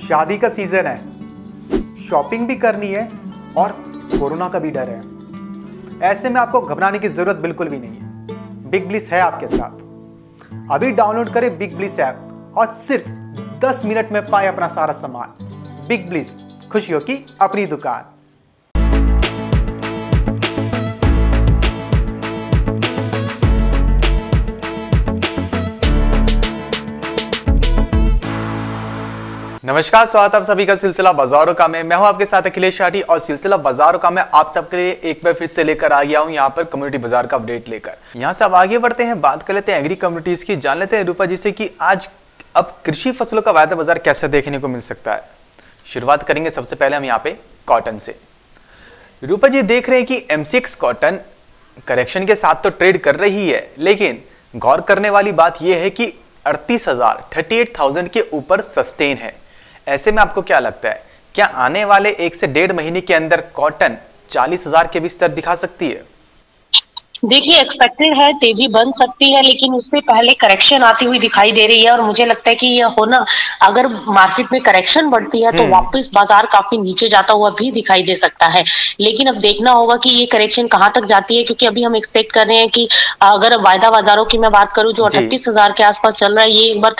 शादी का सीजन है, शॉपिंग भी करनी है और कोरोना का भी डर है। ऐसे में आपको घबराने की जरूरत बिल्कुल भी नहीं है। बिग ब्लिस है आपके साथ। अभी डाउनलोड करें बिग ब्लिस ऐप और सिर्फ 10 मिनट में पाए अपना सारा सामान। बिग ब्लिस, खुशियों की अपनी दुकान। नमस्कार, स्वागत है आप सभी का सिलसिला बाजारों का में। मैं हूं आपके साथ अखिलेश शाठी और सिलसिला बाजारों का मैं आप सबके लिए एक बार फिर से लेकर आ गया हूं यहां पर कम्युनिटी बाजार का अपडेट लेकर। यहां से अब आगे बढ़ते हैं, बात कर लेते हैं एग्री कम्युनिटीज की। जान लेते हैं रूपा जी से कि आज अब कृषि फसलों का वायदा बाजार कैसे देखने को मिल सकता है। शुरुआत करेंगे सबसे पहले हम यहाँ पे कॉटन से। रूपा जी देख रहे हैं कि MCX कॉटन करेक्शन के साथ तो ट्रेड कर रही है, लेकिन गौर करने वाली बात यह है कि 38,000 के ऊपर सस्टेन है। ऐसे में आपको क्या लगता है, क्या आने वाले 1 से 1.5 महीने के अंदर कॉटन 40,000 के भी स्तर दिखा सकती है? देखिए, एक्सपेक्टेड है तेजी बन सकती है, लेकिन उससे पहले करेक्शन आती हुई दिखाई दे रही है और मुझे लगता है कि यह होना, अगर मार्केट में करेक्शन बढ़ती है तो वापस बाजार काफी नीचे जाता हुआ भी दिखाई दे सकता है। लेकिन अब देखना होगा कि ये करेक्शन कहां तक जाती है, क्योंकि अभी हम एक्सपेक्ट कर रहे हैं कि अगर वायदा बाजारों की मैं बात करूं जो 38,000 के आसपास चल रहा है, ये एक बार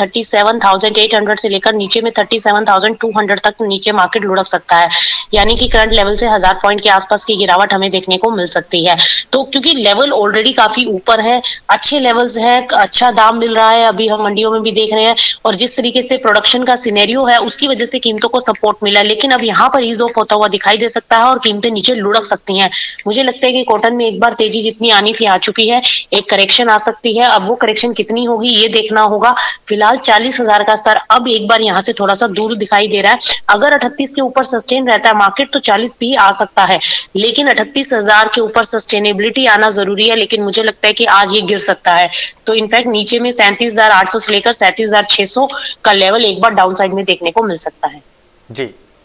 37,800 से लेकर नीचे में 37,200 तक नीचे मार्केट लुढ़क सकता है। यानी कि करंट लेवल से 1000 पॉइंट के आसपास की गिरावट हमें देखने को मिल सकती है। तो क्योंकि लेवल ऑलरेडी काफी ऊपर है, अच्छे लेवल्स है, अच्छा दाम मिल रहा है, अभी हम मंडियों में भी देख रहे हैं, और जिस तरीके से प्रोडक्शन का सिनेरियो है उसकी वजह से कीमतों को सपोर्ट मिला। लेकिन अब यहाँ पर ईज ऑफ होता हुआ दिखाई दे सकता है और कीमतें नीचे लुढ़क सकती हैं। मुझे लगता है कि कॉटन में एक बार तेजी जितनी आनी थी आ चुकी है, एक करेक्शन आ सकती है। अब वो करेक्शन कितनी होगी ये देखना होगा। फिलहाल 40,000 का स्तर अब एक बार यहाँ से थोड़ा सा दूर दिखाई दे रहा है। अगर 38 के ऊपर सस्टेन रहता है मार्केट तो 40 भी आ सकता है, लेकिन 38,000 के ऊपर सस्टेनेबिलिटी आना जरूरी है। लेकिन मुझे लगता है कि आज ये गिर सकता है, तो इनफैक्ट नीचे में 37,800 से लेकर 37,600 का लेवल एक बार डाउन साइड में देखने को मिल सकता है। जी,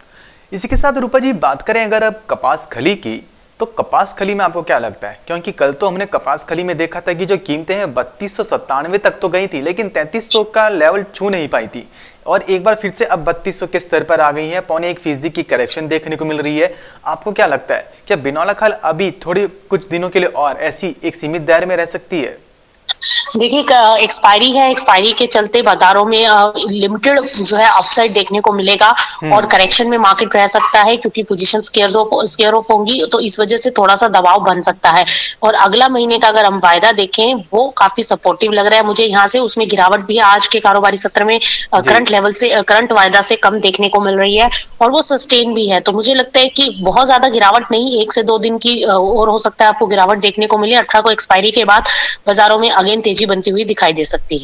इसी के साथ रूपा जी बात करें अगर अब कपास खली की, तो कपास खली में आपको क्या लगता है? क्योंकि कल तो हमने कपास खली में देखा था कि जो कीमतें हैं 3297 तक तो गई थी, लेकिन 3300 का लेवल छू नहीं पाई थी और एक बार फिर से अब 3200 के स्तर पर आ गई है। 0.25% की करेक्शन देखने को मिल रही है। आपको क्या लगता है, क्या बिनौला खल अभी थोड़ी कुछ दिनों के लिए और ऐसी एक सीमित दायरे में रह सकती है? देखिए, एक्सपायरी है, एक्सपायरी के चलते बाजारों में लिमिटेड जो है अपसाइड देखने को मिलेगा और करेक्शन में मार्केट रह सकता है, क्योंकि पोजीशन स्केयर ऑफ होंगी, तो इस वजह से थोड़ा सा दबाव बन सकता है। और अगला महीने का अगर हम वायदा देखें वो काफी सपोर्टिव लग रहा है मुझे। यहाँ से उसमें गिरावट भी है, आज के कारोबारी सत्र में करंट लेवल से, करंट वायदा से कम देखने को मिल रही है और वो सस्टेन भी है। तो मुझे लगता है कि बहुत ज्यादा गिरावट नहीं, 1 से 2 दिन की और हो सकता है आपको गिरावट देखने को मिले। 18 को एक्सपायरी के बाद बाजारों में अगेन तेजी बनती हुई दिखाई दे सकती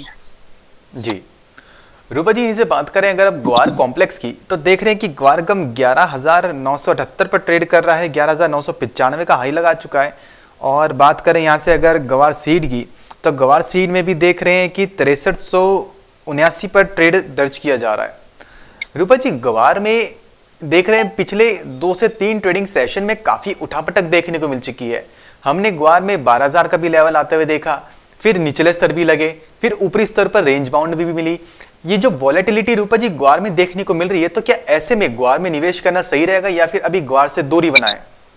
है। जी रूपा जी, इनसे बात करें अगर अब ग्वार कॉम्प्लेक्स की, तो देख रहे हैं कि ग्वार गम 11,978 पर ट्रेड कर रहा है, 11,995 का हाई लगा चुका है। और बात करें यहाँ से अगर गवार सीड की, तो गवार सीड में भी देख रहे हैं कि 6379 पर ट्रेड दर्ज किया जा रहा है। रूपा जी, गवार में देख रहे हैं पिछले 2 से 3 ट्रेडिंग सेशन में काफी उठापटक देखने को मिल चुकी है। हमने ग्वार में 12,000 का भी लेवल आते हुए देखा, फिर निचले स्तर भी लगे, फिर ऊपरी स्तर पर रेंज बाउंड भी मिली। ये जो वॉलेटिलिटी रूपा जी ग्वार में देखने को मिल रही है, तो क्या ऐसे में ग्वार में निवेश करना सही रहेगा या फिर अभी ग्वार से दूरी बनाएं?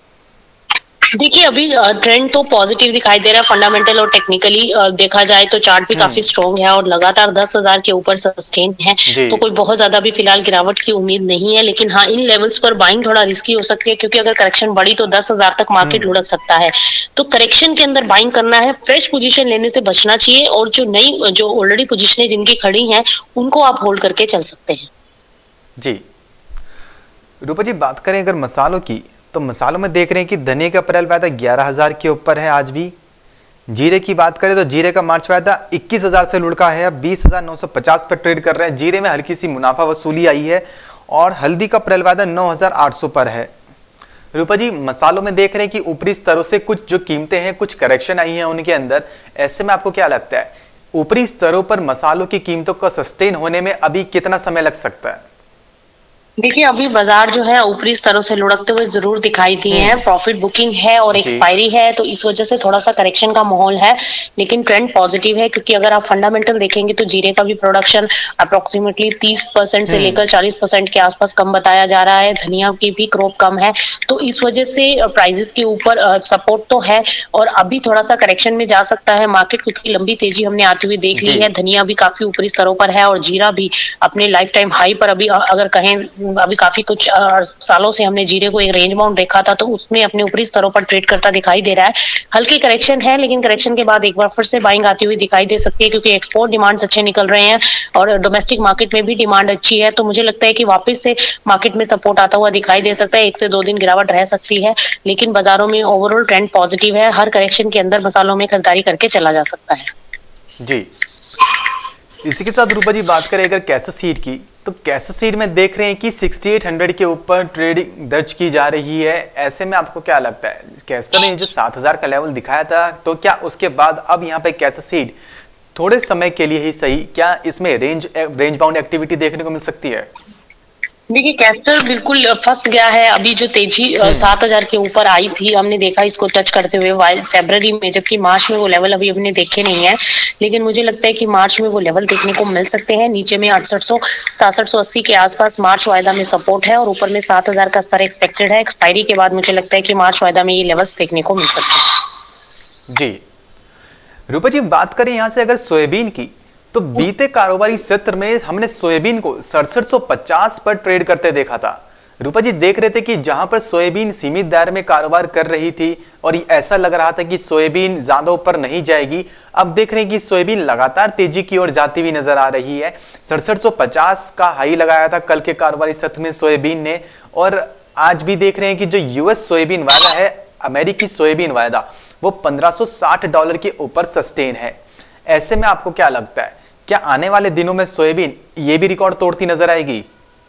देखिए, अभी ट्रेंड तो पॉजिटिव दिखाई दे रहा है। फंडामेंटल और टेक्निकली देखा जाए तो चार्ट भी काफी स्ट्रॉन्ग है और लगातार 10,000 के ऊपर सस्टेन है, तो कोई बहुत ज्यादा भी फिलहाल गिरावट की उम्मीद नहीं है। लेकिन हाँ, इन लेवल्स पर बाइंग थोड़ा रिस्की हो सकती है, क्योंकि अगर करेक्शन बढ़ी तो 10,000 तक मार्केट लुढ़क सकता है। तो करेक्शन के अंदर बाइंग करना है, फ्रेश पोजीशन लेने से बचना चाहिए, और जो नई, जो ऑलरेडी पोजीशनें जिनकी खड़ी हैं उनको आप होल्ड करके चल सकते हैं। जी रूपा जी, बात करें अगर मसालों की, तो मसालों में देख रहे हैं कि धनिया का अप्रैल वायदा 11,000 के ऊपर है आज भी। जीरे की बात करें तो जीरे का मार्च वायदा 21,000 से लुढ़का है, अब 20,950 पर ट्रेड कर रहे हैं। जीरे में हल्की सी मुनाफा वसूली आई है और हल्दी का अप्रैल वायदा 9,800 पर है। रूपा जी, मसालों में देख रहे हैं कि ऊपरी स्तरों से कुछ जो कीमतें हैं, कुछ करेक्शन आई है उनके अंदर। ऐसे में आपको क्या लगता है, ऊपरी स्तरों पर मसालों की कीमतों का सस्टेन होने में अभी कितना समय लग सकता है? देखिए अभी बाजार जो है ऊपरी स्तरों से लुढ़कते हुए जरूर दिखाई दिए हैं। प्रॉफिट बुकिंग है और जी। एक्सपायरी है, तो इस वजह से थोड़ा सा करेक्शन का माहौल है, लेकिन ट्रेंड पॉजिटिव है क्योंकि अगर आप फंडामेंटल देखेंगे तो जीरे का भी प्रोडक्शन अप्रोक्सीमेटली 30% से लेकर 40% के आसपास कम बताया जा रहा है। धनिया की भी क्रॉप कम है, तो इस वजह से प्राइजेस के ऊपर सपोर्ट तो है और अभी थोड़ा सा करेक्शन में जा सकता है मार्केट, क्योंकि लंबी तेजी हमने आती हुई देख ली है। धनिया भी काफी ऊपरी स्तरों पर है और जीरा भी अपने लाइफ टाइम हाई पर अभी अगर कहें अभी काफी कुछ सालों से हमने जीरे को एक रेंज बाउंड देखा था, तो उसमें अपने ऊपरी स्तरों पर ट्रेड करता दिखाई दे रहा है। हल्की करेक्शन है, लेकिन करेक्शन के बाद एक बार फिर से बाइंग आती हुई दिखाई दे सकती है, क्योंकि एक्सपोर्ट डिमांड्स अच्छे निकल रहे हैं और डोमेस्टिक मार्केट में भी डिमांड अच्छी है। तो मुझे लगता है कि वापस से मार्केट में सपोर्ट आता हुआ दिखाई दे सकता है। 1 से 2 दिन गिरावट रह सकती है, लेकिन बाजारों में ओवरऑल ट्रेंड पॉजिटिव है। हर करेक्शन के अंदर मसालों में खरीदारी करके चला जा सकता है। जी, इसी के साथ रूपा जी बात करें अगर कैसा सीड की, तो कैसा सीड में देख रहे हैं कि 6800 के ऊपर ट्रेडिंग दर्ज की जा रही है। ऐसे में आपको क्या लगता है, कैसा ने जो 7000 का लेवल दिखाया था, तो क्या उसके बाद अब यहाँ पे कैसा सीड थोड़े समय के लिए ही सही, क्या इसमें रेंज बाउंड एक्टिविटी देखने को मिल सकती है? देखिए कैस्टर बिल्कुल फंस गया है। अभी जो तेजी 7000 के ऊपर आई थी, हमने देखा इसको टच करते हुए फरवरी में, जबकि मार्च में वो लेवल अभी हमने देखे नहीं है, लेकिन मुझे लगता है कि मार्च में वो लेवल देखने को मिल सकते हैं। नीचे में 6800 6780 के आसपास मार्च वायदा में सपोर्ट है और ऊपर में 7000 का स्तर एक्सपेक्टेड है। एक्सपायरी के बाद मुझे लगता है कि मार्च वायदा में ये लेवल्स देखने को मिल सकते हैं। जी रूपा जी, बात करें यहाँ से अगर सोयाबीन की, तो बीते कारोबारी सत्र में हमने सोयाबीन को 6750 पर ट्रेड करते देखा था। रूपा जी देख रहे थे कि जहां पर सोयाबीन सीमित दायरे में कारोबार कर रही थी और ऐसा लग रहा था कि सोयाबीन ज्यादा ऊपर नहीं जाएगी, अब देख रहे हैं कि सोयाबीन लगातार तेजी की ओर जाती हुई नजर आ रही है। 6750 का हाई लगाया था कल के कारोबारी सत्र में सोयाबीन ने, और आज भी देख रहे हैं कि जो यूएस सोयाबीन वायदा है, अमेरिकी सोयाबीन वायदा, वो $1560 के ऊपर सस्टेन है। ऐसे में आपको क्या लगता है, क्या आने वाले दिनों में सोयाबीन ये भी रिकॉर्ड तोड़ती नजर आएगी?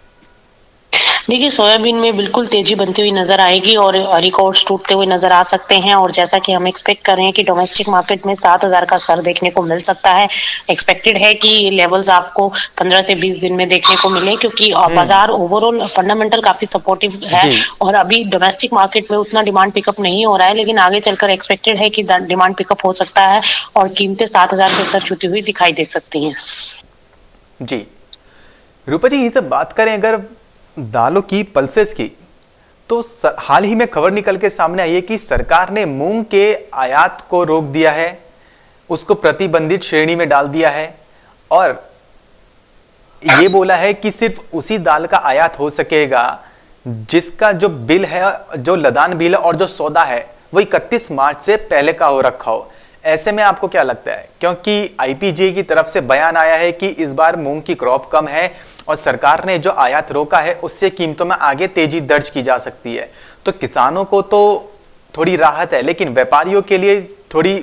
देखिए सोयाबीन में बिल्कुल तेजी बनती हुई नजर आएगी और रिकॉर्ड्स टूटते हुए नजर आ सकते हैं, और जैसा कि हम एक्सपेक्ट कर रहे हैं कि डोमेस्टिक मार्केट में 7000 का स्तर देखने को मिल सकता है। एक्सपेक्टेड है कि ये लेवल्स आपको 15 से 20 दिन में देखने को मिले, क्योंकि बाजार ओवरऑल फंडामेंटल काफी सपोर्टिव है और अभी डोमेस्टिक मार्केट में उतना डिमांड पिकअप नहीं हो रहा है, लेकिन आगे चलकर एक्सपेक्टेड है कि डिमांड पिकअप हो सकता है और कीमतें 7000 के स्तर छूती हुई दिखाई दे सकती हैं। जी रूपा जी, ये सब बात करें अगर दालों की, पल्सेस की, तो हाल ही में खबर निकल के सामने आई है कि सरकार ने मूंग के आयात को रोक दिया है, उसको प्रतिबंधित श्रेणी में डाल दिया है और ये बोला है कि सिर्फ उसी दाल का आयात हो सकेगा जिसका जो बिल है, जो लदान बिल है और जो सौदा है वो 31 मार्च से पहले का हो रखा हो। ऐसे में आपको क्या लगता है, क्योंकि आईपीजे की तरफ से बयान आया है कि इस बार मूंग की क्रॉप कम है और सरकार ने जो आयात रोका है उससे कीमतों में आगे तेजी दर्ज की जा सकती है, तो किसानों को तो थोड़ी राहत है, लेकिन व्यापारियों के लिए थोड़ी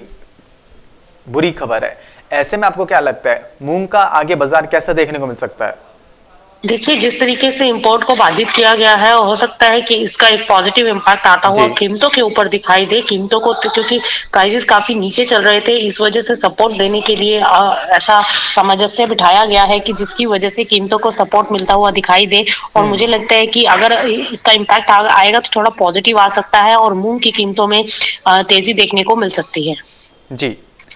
बुरी खबर है। ऐसे में आपको क्या लगता है, मूंग का आगे बाजार कैसा देखने को मिल सकता है? देखिए जिस तरीके से इंपोर्ट को बाधित किया गया है, हो सकता है कि इसका एक पॉजिटिव इम्पैक्ट आता हुआ कीमतों के ऊपर दिखाई दे। कीमतों को तो क्योंकि प्राइसेस काफी नीचे चल रहे थे, इस वजह से सपोर्ट देने के लिए ऐसा सामंजस्य बिठाया गया है कि जिसकी वजह से कीमतों को सपोर्ट मिलता हुआ दिखाई दे। और मुझे लगता है कि अगर इसका इम्पैक्ट आएगा तो थोड़ा पॉजिटिव आ सकता है और मूंग की कीमतों में तेजी देखने को मिल सकती है। जी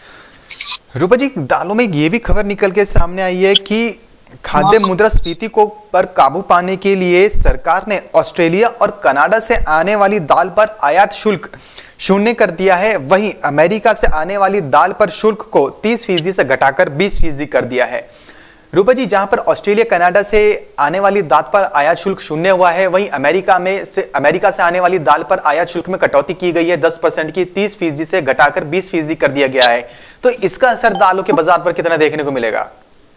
रूपा जी, दालों में ये भी खबर निकल के सामने आई है कि खाद्य मुद्रास्फीति को पर काबू पाने के लिए सरकार ने ऑस्ट्रेलिया और कनाडा से आने वाली दाल पर आयात शुल्क शून्य कर दिया है। वहीं अमेरिका से आने वाली दाल पर शुल्क को 30% से घटाकर 20% कर दिया है। रूपा जी, जहां पर ऑस्ट्रेलिया कनाडा से आने वाली दाल पर आयात शुल्क शून्य हुआ है, वहीं अमेरिका से आने वाली दाल पर आयात शुल्क में कटौती की गई है 10% की, 30% से घटाकर 20% कर दिया गया है। तो इसका असर दालों के बाजार पर कितना देखने को मिलेगा?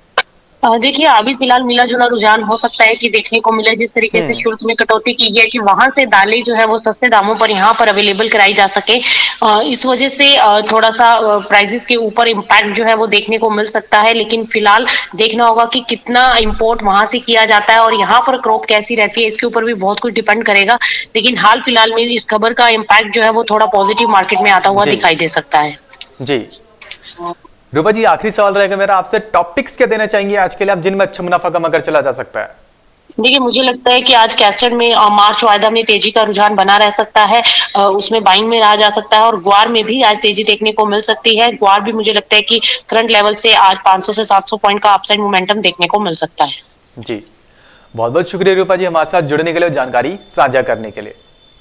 देखिए अभी फिलहाल मिला जुला रुझान हो सकता है कि देखने को मिले। जिस तरीके से शुल्क में कटौती की गई है कि वहां से दालें जो है वो सस्ते दामों पर यहाँ पर अवेलेबल कराई जा सके, इस वजह से थोड़ा सा प्राइसेस के ऊपर इम्पैक्ट जो है वो देखने को मिल सकता है। लेकिन फिलहाल देखना होगा कि कितना इंपोर्ट वहां से किया जाता है और यहाँ पर क्रॉप कैसी रहती है, इसके ऊपर भी बहुत कुछ डिपेंड करेगा। लेकिन हाल फिलहाल में इस खबर का इम्पैक्ट जो है वो थोड़ा पॉजिटिव मार्केट में आता हुआ दिखाई दे सकता है। जी रूपा जी, आखिरी सवाल रहेगा मेरा आपसे, टॉपिक्स क्या देना चाहेंगे आज के लिए आप जिनमें अच्छा मुनाफा कमा कर चला जा सकता है? देखिए, मुझे लगता है कि आज कैस्टर्ड में मार्च वायदा में तेजी का रुझान बना रह सकता है। उसमें बाइंग में रहा जा सकता है और ग्वार में भी आज तेजी देखने को मिल सकती है। ग्वार भी मुझे लगता है कि करंट लेवल से आज 500 से 700 पॉइंट का अपसाइड मोमेंटम देखने को मिल सकता है। जी, बहुत बहुत शुक्रिया रूपा जी हमारे साथ जुड़ने के लिए और जानकारी साझा करने के लिए।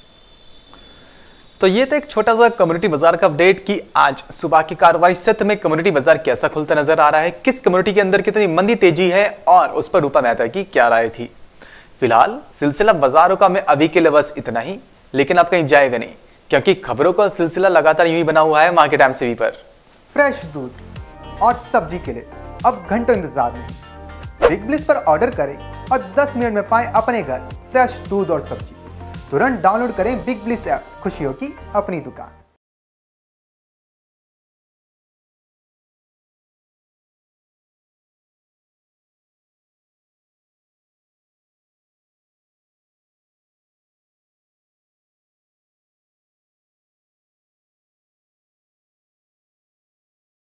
तो ये था एक छोटा सा कम्युनिटी बाजार का अपडेट कि आज सुबह की कारोबारी सत्र में कम्युनिटी बाजार कैसा खुलता नजर आ रहा है, किस कम्युनिटी के अंदर कितनी मंदी तेजी है और उस पर रूपा मेहता की क्या राय थी। फिलहाल सिलसिला बाजारों का में अभी के लिए बस इतना ही, लेकिन आप कहीं जाएगा नहीं क्योंकि खबरों का सिलसिला लगातार यूं ही बना हुआ है मार्केट टाइम्स टीवी पर। फ्रेश दूध और सब्जी के लिए अब घंटों इंतजार नहीं, बिग ब्लिस पर ऑर्डर करें और 10 मिनट में पाएं अपने घर फ्रेश दूध और सब्जी। तुरंत डाउनलोड करें बिग ब्लिस ऐप, खुशियों की अपनी दुकान।